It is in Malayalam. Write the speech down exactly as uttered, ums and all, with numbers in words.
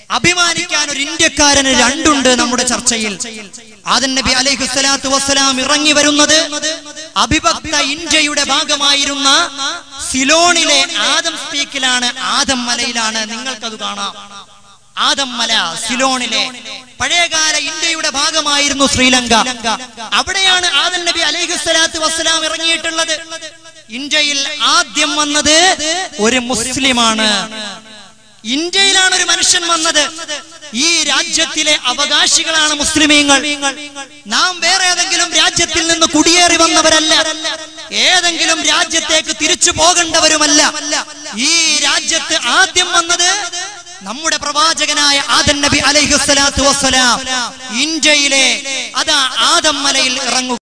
അഭിമാനിക്കാൻ ഒരു ഇന്ത്യക്കാരന് രണ്ടുണ്ട് നമ്മുടെ ചർച്ചയിൽ. ആദം നബി അലൈഹി സ്വലാത്തു വസ്സലാം ഇറങ്ങി വരുന്നത് അഭിഭക്ത ഇന്ത്യയുടെ ഭാഗമായിരുന്ന സിലോണിലെ ആദം സ്പീക്കിലാണ്, ആദം മലയിലാണ്. നിങ്ങൾക്കത് കാണാം. ആദം മല സിലോണിലെ പഴയകാല ഇന്ത്യയുടെ ഭാഗമായിരുന്നു ശ്രീലങ്ക. അവിടെയാണ് ആദം നബി അലൈഹി സ്വലാത്തു വസ്സലാം ഇറങ്ങിയിട്ടുള്ളത്. ഇന്ത്യയിൽ ആദ്യം വന്നത് ഒരു മുസ്ലിമാണ്. ഇന്ത്യയിലാണ് ഒരു മനുഷ്യൻ വന്നത്. ഈ രാജ്യത്തിലെ അവകാശികളാണ് മുസ്ലിമീങ്ങൾ. നാം വേറെ ഏതെങ്കിലും രാജ്യത്തിൽ നിന്ന് കുടിയേറി വന്നവരല്ല, ഏതെങ്കിലും രാജ്യത്തേക്ക് തിരിച്ചു പോകേണ്ടവരുമല്ല. ഈ രാജ്യത്ത് ആദ്യം വന്നത് നമ്മുടെ പ്രവാചകനായ ആദം നബി അലൈഹി സ്വലാത്തു വസ്സലാം ഇന്ത്യയിലെ അതാ ആദം മലയിൽ ഇറങ്ങുക.